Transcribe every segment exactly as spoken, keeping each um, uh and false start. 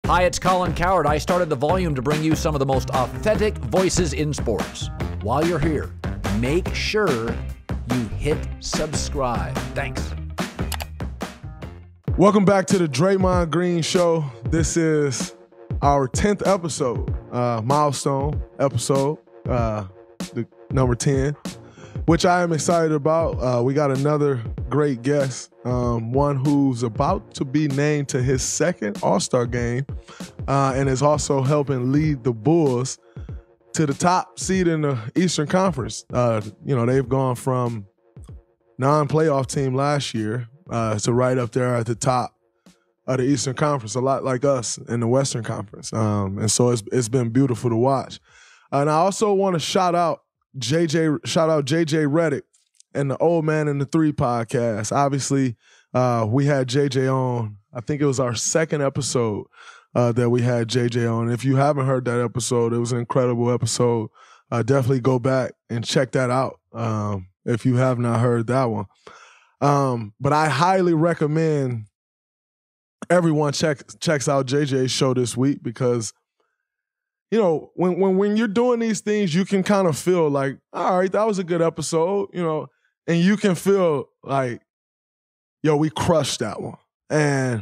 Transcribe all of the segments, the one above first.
Hi, it's Colin Coward. I started The Volume to bring you some of the most authentic voices in sports. While you're here, make sure you hit subscribe. Thanks. Welcome back to the Draymond Green Show. This is our tenth episode, uh, milestone episode, uh, the number ten, which I am excited about. Uh, we got another great guest, um, one who's about to be named to his second All-Star game uh, and is also helping lead the Bulls to the top seed in the Eastern Conference. Uh, you know, they've gone from non-playoff team last year uh, to right up there at the top of the Eastern Conference, a lot like us in the Western Conference. Um, and so it's it's been beautiful to watch. And I also want to shout out J J, shout out J J Redick and the Old Man in the Three podcast. Obviously, uh, we had J J on. I think it was our second episode uh, that we had J J on. If you haven't heard that episode, it was an incredible episode. Uh, definitely go back and check that out um, if you have not heard that one. Um, but I highly recommend everyone check checks out J J's show this week because, you know, when when when you're doing these things, you can kind of feel like, all right, that was a good episode, you know, and you can feel like, yo, we crushed that one. And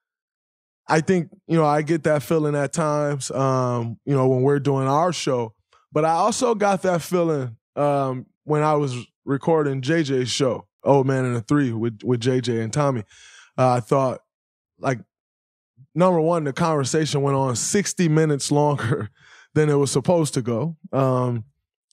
I think, you know, I get that feeling at times, um, you know, when we're doing our show. But I also got that feeling um, when I was recording J J's show, Old Man in the Three, with, with J J and Tommy. Uh, I thought, like, number one, the conversation went on sixty minutes longer than it was supposed to go. Um,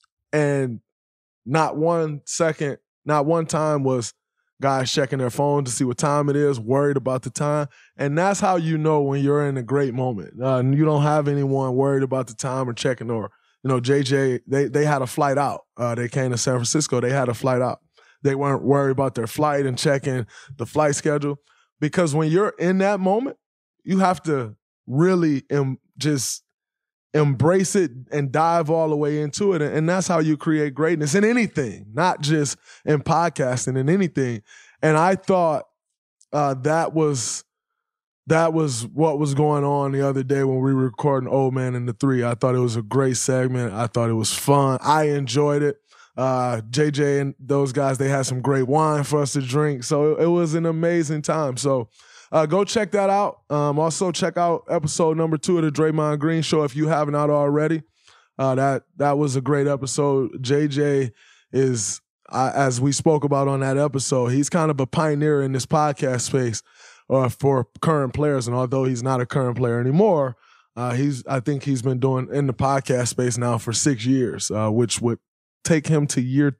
and not one second, not one time was guys checking their phone to see what time it is, worried about the time. And that's how you know when you're in a great moment. Uh, and you don't have anyone worried about the time or checking or, you know, J J, they they had a flight out. Uh, they came to San Francisco. They had a flight out. They weren't worried about their flight and checking the flight schedule. Because when you're in that moment, you have to really em- just embrace it and dive all the way into it. And that's how you create greatness in anything, not just in podcasting, in anything. And I thought uh, that was that was what was going on the other day when we were recording Old Man in the Three. I thought it was a great segment. I thought it was fun. I enjoyed it. Uh, J J and those guys, they had some great wine for us to drink. So it, it was an amazing time. So uh, go check that out. Um, also check out episode number two of the Draymond Green Show if you haven't out already. Uh, that that was a great episode. J J is, uh, as we spoke about on that episode, he's kind of a pioneer in this podcast space uh, for current players. And although he's not a current player anymore, uh, he's I think he's been doing in the podcast space now for six years, uh, which would take him to year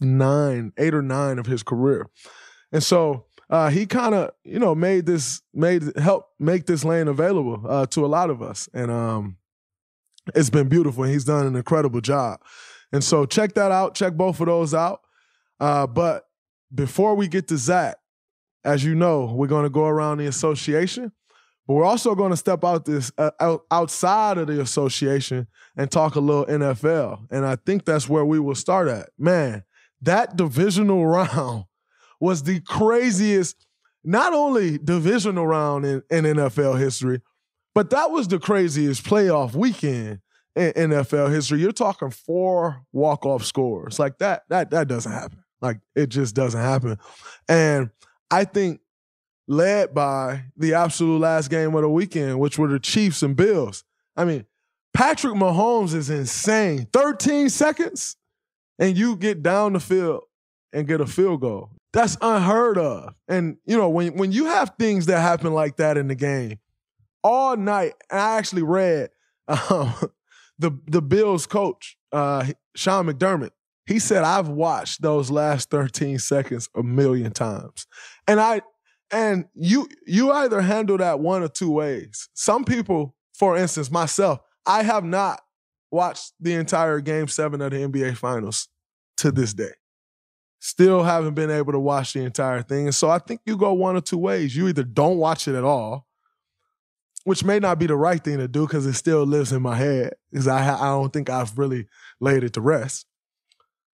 nine, eight or nine of his career. And so uh, he kind of, you know, made this, made, helped make this lane available uh, to a lot of us. And um, it's been beautiful. And he's done an incredible job. And so check that out. Check both of those out. Uh, but before we get to Zach, as you know, we're going to go around the association. But we're also going to step out this uh, out, outside of the association and talk a little N F L. And I think that's where we will start at. Man, that divisional round was the craziest, not only divisional round in, in N F L history, but that was the craziest playoff weekend in N F L history. You're talking four walk-off scores. Like that, that, that doesn't happen. Like it just doesn't happen. And I think led by the absolute last game of the weekend, which were the Chiefs and Bills. I mean, Patrick Mahomes is insane. thirteen seconds, and you get down the field and get a field goal. That's unheard of. And, you know, when, when you have things that happen like that in the game, all night, and I actually read um, the, the Bills coach, uh, Sean McDermott, he said, I've watched those last thirteen seconds a million times. And I... And you you either handle that one or two ways. Some people, for instance, myself, I have not watched the entire Game seven of the N B A Finals to this day. Still haven't been able to watch the entire thing. And so I think you go one or two ways. You either don't watch it at all, which may not be the right thing to do because it still lives in my head because I, I don't think I've really laid it to rest.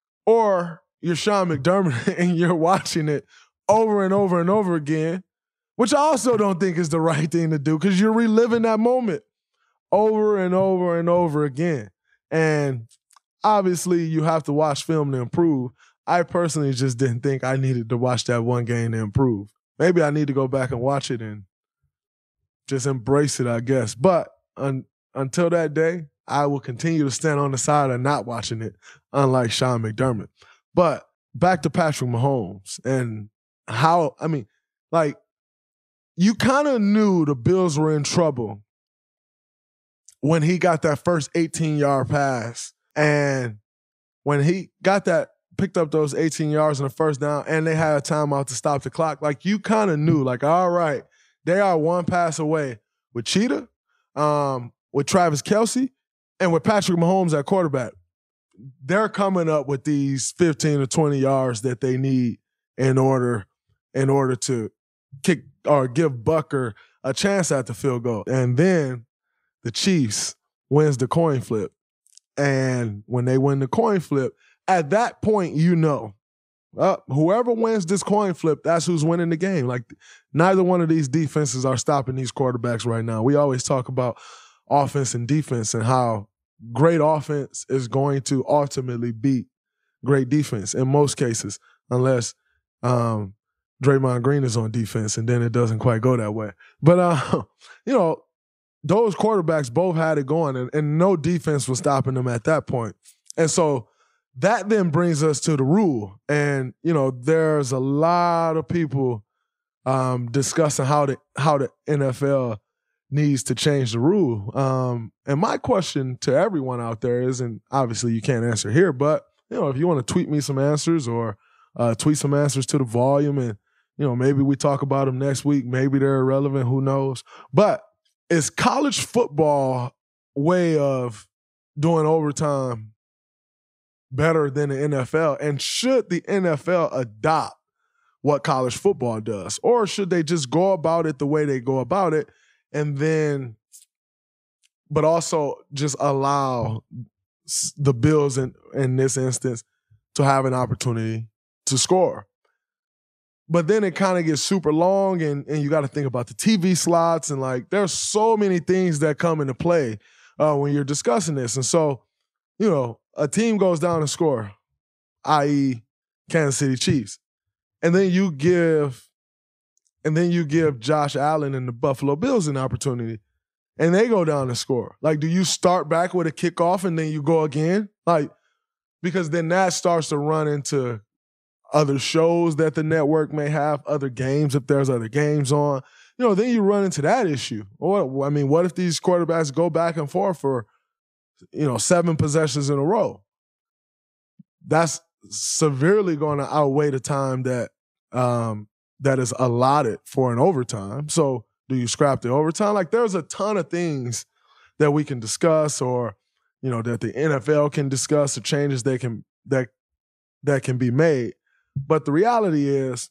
Or you're Sean McDermott and you're watching it over and over and over again which I also don't think is the right thing to do because you're reliving that moment over and over and over again. And obviously, you have to watch film to improve. I personally just didn't think I needed to watch that one game to improve. Maybe I need to go back and watch it and just embrace it, I guess. But un- until that day, I will continue to stand on the side of not watching it, unlike Sean McDermott. But back to Patrick Mahomes and how, I mean, like, you kind of knew the Bills were in trouble when he got that first eighteen-yard pass. And when he got that, picked up those eighteen yards in the first down, and they had a timeout to stop the clock, like, you kind of knew, like, all right, they are one pass away with Cheetah, um, with Travis Kelce, and with Patrick Mahomes at quarterback. They're coming up with these fifteen or twenty yards that they need in order, in order to kick or give Bucker a chance at the field goal. And then the Chiefs wins the coin flip. And when they win the coin flip, at that point, you know, uh, whoever wins this coin flip, that's who's winning the game. Like, neither one of these defenses are stopping these quarterbacks right now. We always talk about offense and defense and how great offense is going to ultimately beat great defense in most cases, unless um, Draymond Green is on defense, and then it doesn't quite go that way. But, uh, you know, those quarterbacks both had it going, and, and no defense was stopping them at that point. And so that then brings us to the rule. And, you know, there's a lot of people um, discussing how the, how the N F L needs to change the rule. Um, and my question to everyone out there is, and obviously you can't answer here, but, you know, if you want to tweet me some answers or uh, tweet some answers to the volume, and, you know, maybe we talk about them next week. Maybe they're irrelevant. Who knows? But is college football way of doing overtime better than the N F L? And should the N F L adopt what college football does? Or should they just go about it the way they go about it, and then, but also just allow the Bills in, in this instance to have an opportunity to score? But then it kind of gets super long, and, and you got to think about the T V slots, and, like, there's so many things that come into play uh, when you're discussing this. And so, you know, a team goes down and score, that is. Kansas City Chiefs. And then you give and then you give Josh Allen and the Buffalo Bills an opportunity, and they go down and score. Like, do you start back with a kickoff and then you go again? Like, because then that starts to run into other shows that the network may have, other games if there's other games on. You know, then you run into that issue. Or, I mean, what if these quarterbacks go back and forth for, you know, seven possessions in a row? That's severely going to outweigh the time that um, that is allotted for an overtime. So do you scrap the overtime? Like, there's a ton of things that we can discuss, or, you know, that the N F L can discuss, the changes they can that that can be made. But the reality is,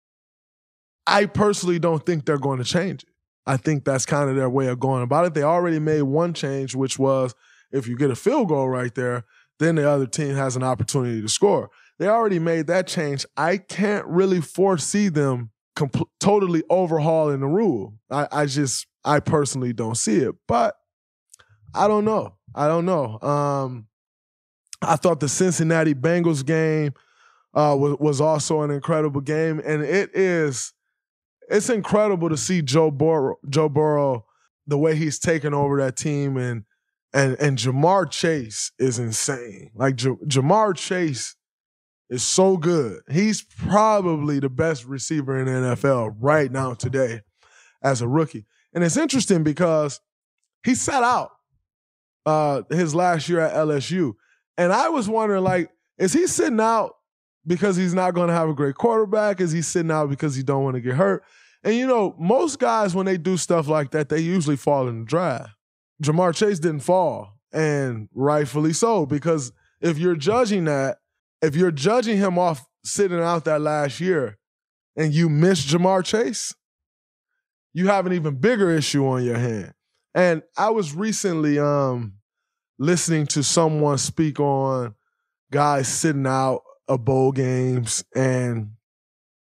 I personally don't think they're going to change it. I think that's kind of their way of going about it. They already made one change, which was if you get a field goal right there, then the other team has an opportunity to score. They already made that change. I can't really foresee them comp- totally overhauling the rule. I, I just, I personally don't see it. But I don't know. I don't know. Um, I thought the Cincinnati Bengals game uh, was, was also an incredible game. And it is, it's incredible to see Joe Burrow, Joe Burrow, the way he's taken over that team. And and and Jamar Chase is insane. Like, J- Jamar Chase is so good. He's probably the best receiver in the N F L right now today as a rookie. And it's interesting because he sat out uh, his last year at L S U. And I was wondering, like, is he sitting out because he's not going to have a great quarterback? Is he sitting out because he don't want to get hurt? And, you know, most guys, when they do stuff like that, they usually fall in the draft. Jamar Chase didn't fall, and rightfully so, because if you're judging that, if you're judging him off sitting out that last year and you miss Jamar Chase, you have an even bigger issue on your hand. And I was recently um, listening to someone speak on guys sitting out of bowl games, and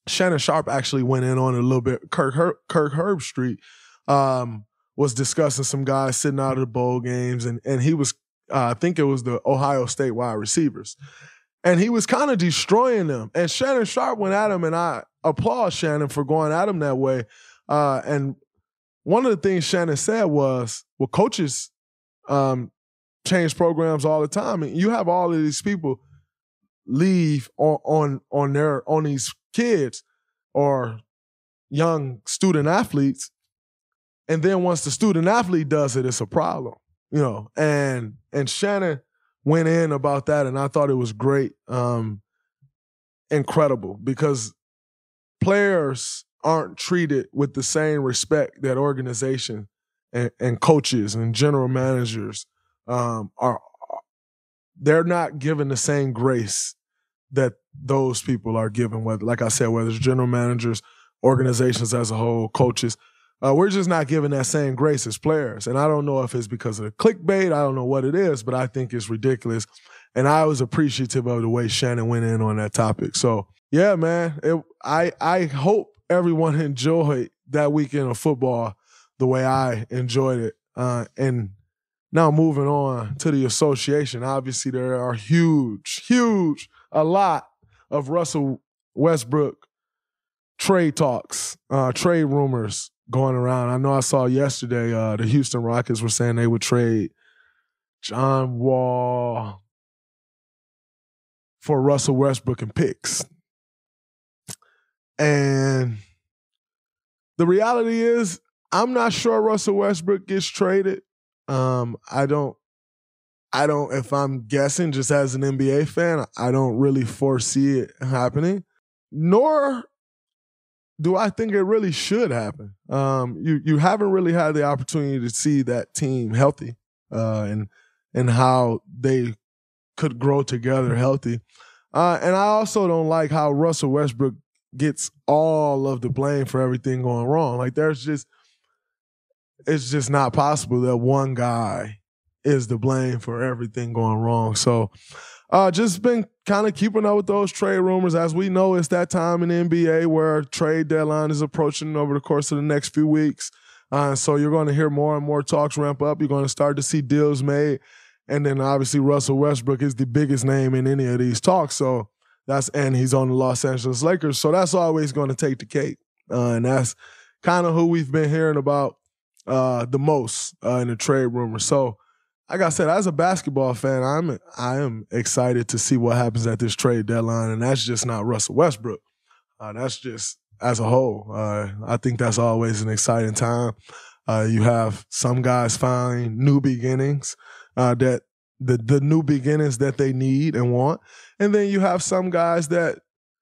Shannon Sharp actually went in on it a little bit. Kirk, Her- Kirk Herbstreit um, was discussing some guys sitting out of the bowl games, and, and he was, uh, I think it was the Ohio State wide receivers. And he was kind of destroying them. And Shannon Sharp went at him, and I applaud Shannon for going at him that way. Uh, and one of the things Shannon said was, well, coaches um, change programs all the time. And you have all of these people leave on on on their on these kids or young student athletes, and then once the student athlete does it, it's a problem, you know. And and Shannon went in about that, and I thought it was great, um, incredible, because players aren't treated with the same respect that organization and, and coaches and general managers um, are. They're not given the same grace that those people are given, whether, like I said, whether it's general managers, organizations as a whole, coaches. Uh, we're just not given that same grace as players. And I don't know if it's because of the clickbait. I don't know what it is, but I think it's ridiculous. And I was appreciative of the way Shannon went in on that topic. So, yeah, man, it, I I hope everyone enjoyed that weekend of football the way I enjoyed it. Uh, and now moving on to the association, obviously there are huge, huge, a lot of Russell Westbrook trade talks, uh, trade rumors going around. I know I saw yesterday uh, the Houston Rockets were saying they would trade John Wall for Russell Westbrook and picks. And the reality is, I'm not sure Russell Westbrook gets traded. Um, I don't, I don't, if I'm guessing just as an N B A fan, I don't really foresee it happening, nor do I think it really should happen. Um, you you haven't really had the opportunity to see that team healthy uh, and, and how they could grow together healthy. Uh, and I also don't like how Russell Westbrook gets all of the blame for everything going wrong. Like there's just, it's just not possible that one guy is the blame for everything going wrong. So uh, just been kind of keeping up with those trade rumors. As we know, it's that time in the N B A where trade deadline is approaching over the course of the next few weeks. Uh, so you're going to hear more and more talks ramp up. You're going to start to see deals made. And then obviously Russell Westbrook is the biggest name in any of these talks. So that's, and he's on the Los Angeles Lakers. So that's always going to take the cake. Uh, and that's kind of who we've been hearing about uh, the most uh, in the trade rumors. So like I said, as a basketball fan, I'm I am excited to see what happens at this trade deadline. And that's just not Russell Westbrook. Uh, that's just as a whole. Uh, I think that's always an exciting time. Uh, you have some guys find new beginnings, uh, that the the new beginnings that they need and want, and then you have some guys that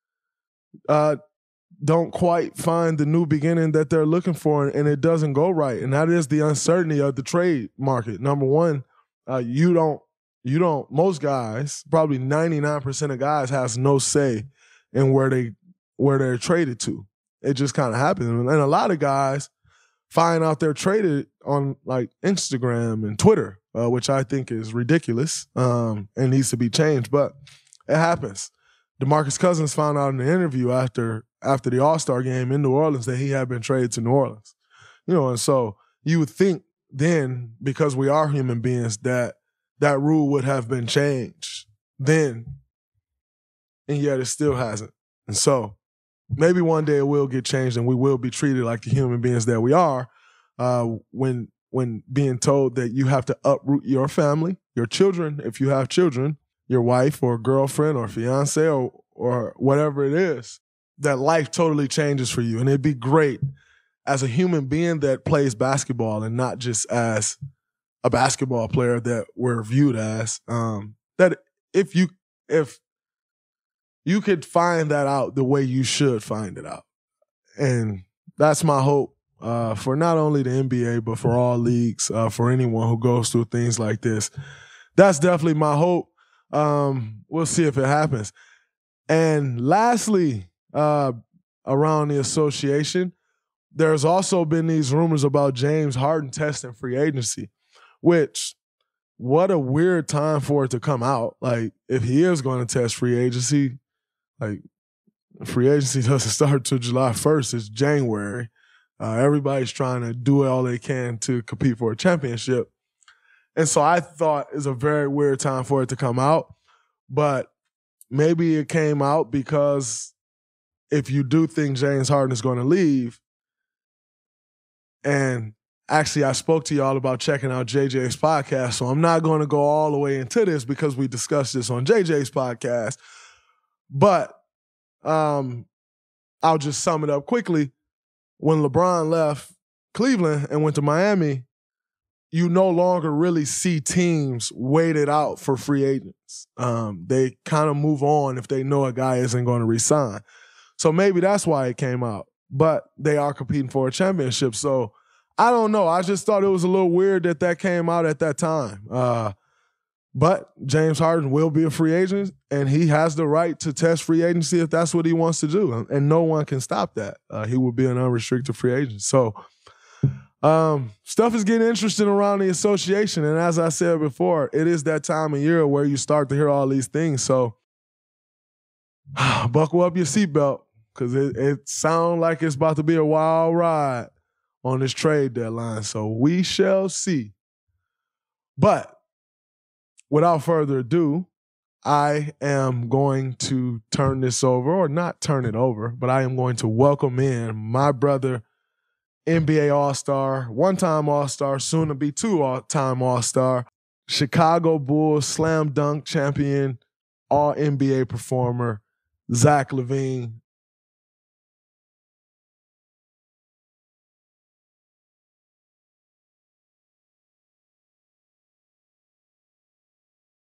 uh, don't quite find the new beginning that they're looking for, and it doesn't go right. And that is the uncertainty of the trade market. Number one, uh, you don't you don't most guys, probably ninety-nine percent of guys, has no say in where they where they're traded to. It just kind of happens, and a lot of guys find out they're traded on like Instagram and Twitter, uh, which I think is ridiculous um, and needs to be changed. But it happens. DeMarcus Cousins found out in the interview after after the All-Star game in New Orleans that he had been traded to New Orleans. You know, and so you would think then, because we are human beings, that that rule would have been changed then, and yet it still hasn't. And so maybe one day it will get changed and we will be treated like the human beings that we are uh, when when being told that you have to uproot your family, your children, if you have children, your wife or girlfriend or fiance or or whatever it is, that life totally changes for you. And it'd be great as a human being that plays basketball and not just as a basketball player that we're viewed as, um, that if you if you could find that out the way you should find it out. And that's my hope uh, for not only the N B A, but for all leagues, uh, for anyone who goes through things like this. That's definitely my hope. Um, we'll see if it happens. And lastly, uh, around the association, there's also been these rumors about James Harden testing free agency, which, what a weird time for it to come out. Like, if he is going to test free agency, like, free agency doesn't start until July first. It's January. Uh, everybody's trying to do all they can to compete for a championship. And so I thought it's a very weird time for it to come out. But maybe it came out because if you do think James Harden is going to leave, and actually I spoke to y'all about checking out J J's podcast, so I'm not going to go all the way into this because we discussed this on J J's podcast. But um, I'll just sum it up quickly. When LeBron left Cleveland and went to Miami, you no longer really see teams waited out for free agents. Um, they kind of move on if they know a guy isn't going to re-sign. So maybe that's why it came out. But they are competing for a championship. So I don't know. I just thought it was a little weird that that came out at that time. Uh, but James Harden will be a free agent, and he has the right to test free agency if that's what he wants to do. And no one can stop that. Uh, he will be an unrestricted free agent. So um, stuff is getting interesting around the association. And as I said before, it is that time of year where you start to hear all these things. So buckle up your seatbelt, because it, it sounds like it's about to be a wild ride on this trade deadline. So we shall see. But without further ado, I am going to turn this over, or not turn it over, but I am going to welcome in my brother, N B A All-Star, one-time All-Star, soon to be two-time All-Star, Chicago Bulls slam dunk champion, all N B A performer, Zach LaVine.